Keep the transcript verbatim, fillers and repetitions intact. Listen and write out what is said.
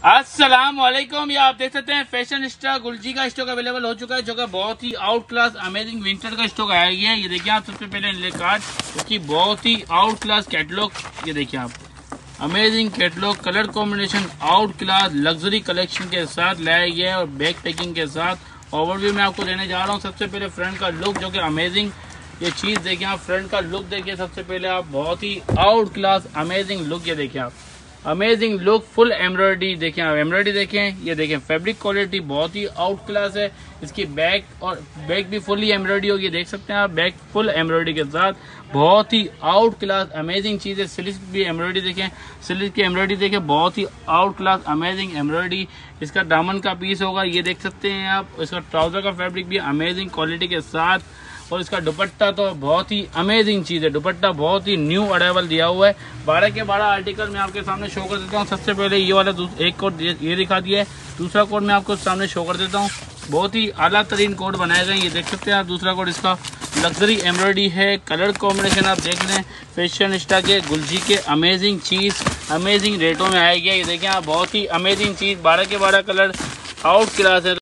अस्सलाम वालेकुम। ये आप देख सकते हैं फैशन स्टार गुलजी का स्टॉक अवेलेबल हो चुका है, जो कि बहुत ही आउट क्लास अमेजिंग विंटर का स्टॉक आया है। ये देखिए आप, सबसे पहले इनले कार्ड इसकी बहुत ही आउट क्लास कैटलॉग, ये देखिए आप, amazing catalogue, colour combination out class luxury collection के साथ लाया गया है और बैक पैकिंग के साथ ओवरव्यू में आपको देने जा रहा हूँ। सबसे पहले फ्रंट का लुक, जो कि अमेजिंग, ये चीज देखिए आप, फ्रंट का लुक देखिए सबसे पहले आप, बहुत ही आउट क्लास अमेजिंग लुक, ये देखिए आप, अमेजिंग लुक, फुल एम्ब्रॉयडरी देखें आप, एम्ब्रॉयडरी देखें, ये देखें फैब्रिक क्वालिटी बहुत ही आउट क्लास है। इसकी बैक और बैक भी फुली एम्ब्रॉयडरी होगी, देख सकते हैं आप, बैक फुल एम्ब्रॉयडरी के साथ बहुत ही आउट क्लास अमेजिंग चीज़ है। स्लीव भी एम्ब्रॉयडरी देखें, स्लीव की एम्ब्रॉयडरी देखें, बहुत ही आउट क्लास अमेजिंग एम्ब्रॉयडरी। इसका दामन का पीस होगा, ये देख सकते हैं आप। इसका ट्राउजर का फैब्रिक भी अमेजिंग क्वालिटी के साथ, और इसका दुपट्टा तो बहुत ही अमेजिंग चीज़ है। दुपट्टा बहुत ही न्यू अराइवल दिया हुआ है। बारह के बारह आर्टिकल मैं आपके सामने शो कर देता हूँ। सबसे पहले ये वाला एक कोड ये दिखा दिया है, दूसरा कोड मैं आपको सामने शो कर देता हूँ। बहुत ही आला तरीन कोड बनाए गए, ये देख सकते हैं आप। दूसरा कोड इसका लग्जरी एम्ब्रॉयडरी है, कलर कॉम्बिनेशन आप देख लें, फैशन स्टार के गुलजी के अमेजिंग चीज़ अमेजिंग रेटों में आएगी। ये देखें आप, बहुत ही अमेजिंग चीज़, बारह के बारह कलर आउट क्लास है।